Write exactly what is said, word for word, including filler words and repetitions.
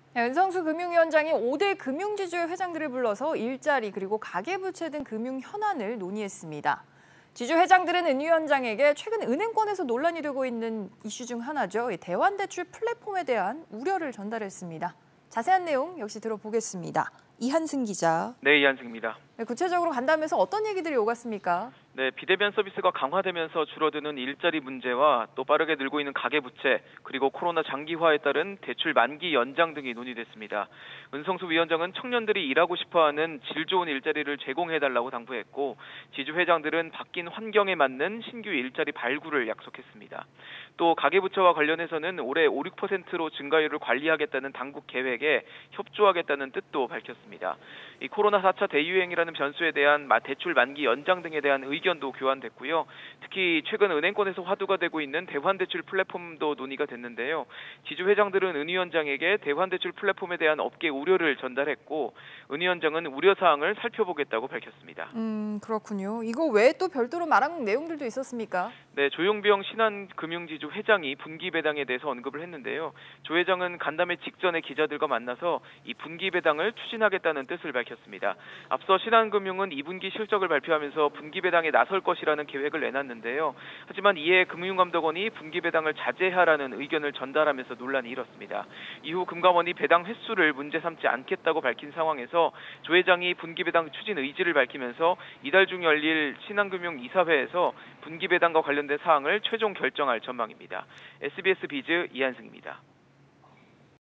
네, 은성수 금융위원장이 오 대 금융지주의 회장들을 불러서 일자리 그리고 가계부채 등 금융 현안을 논의했습니다. 지주 회장들은 은 위원장에게 최근 은행권에서 논란이 되고 있는 이슈 중 하나죠. 대환대출 플랫폼에 대한 우려를 전달했습니다. 자세한 내용 역시 들어보겠습니다. 이한승 기자. 네, 이한승입니다. 네, 구체적으로 간담회에서 어떤 얘기들이 오갔습니까? 네, 비대면 서비스가 강화되면서 줄어드는 일자리 문제와 또 빠르게 늘고 있는 가계부채, 그리고 코로나 장기화에 따른 대출 만기 연장 등이 논의됐습니다. 은성수 위원장은 청년들이 일하고 싶어하는 질 좋은 일자리를 제공해달라고 당부했고, 지주 회장들은 바뀐 환경에 맞는 신규 일자리 발굴을 약속했습니다. 또 가계부채와 관련해서는 올해 오, 육 퍼센트로 증가율을 관리하겠다는 당국 계획에 협조하겠다는 뜻도 밝혔습니다. 이 코로나 사 차 대유행이라는 변수에 대한 대출 만기 연장 등에 대한 의견도 교환됐고요. 특히 최근 은행권에서 화두가 되고 있는 대환대출 플랫폼도 논의가 됐는데요. 지주 회장들은 은 위원장에게 대환대출 플랫폼에 대한 업계 우려를 전달했고, 은 위원장은 우려사항을 살펴보겠다고 밝혔습니다. 음, 그렇군요. 이거 외에 또 별도로 말한 내용들도 있었습니까? 네, 조용병 신한금융지주 회장이 분기 배당에 대해서 언급을 했는데요. 조 회장은 간담회 직전에 기자들과 만나서 이 분기 배당을 추진하겠다는 뜻을 밝혔습니다. 앞서 신한금융은 이 분기 실적을 발표하면서 분기 배당에 나설 것이라는 계획을 내놨는데요. 하지만 이에 금융감독원이 분기 배당을 자제하라는 의견을 전달하면서 논란이 일었습니다. 이후 금감원이 배당 횟수를 문제 삼지 않겠다고 밝힌 상황에서 조 회장이 분기 배당 추진 의지를 밝히면서 이달 중 열릴 신한금융 이사회에서 분기 배당과 관련된 사항을 최종 결정할 전망입니다. 에스비에스 비즈 이한승입니다.